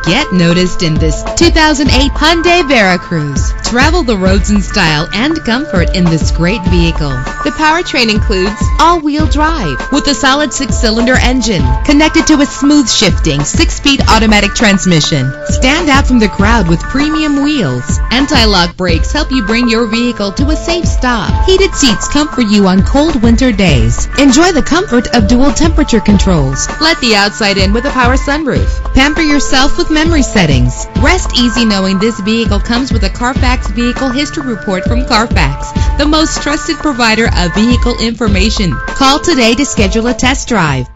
Get noticed in this 2008 Hyundai Veracruz. Travel the roads in style and comfort in this great vehicle. The powertrain includes all-wheel drive with a solid 6-cylinder engine connected to a smooth shifting 6-speed automatic transmission. Stand out from the crowd with premium wheels. Anti-lock brakes help you bring your vehicle to a safe stop. Heated seats comfort you on cold winter days. Enjoy the comfort of dual temperature controls. Let the outside in with a power sunroof. Pamper yourself with memory settings. Rest easy knowing this vehicle comes with a Carfax Vehicle History Report from Carfax, the most trusted provider of vehicle information. Call today to schedule a test drive.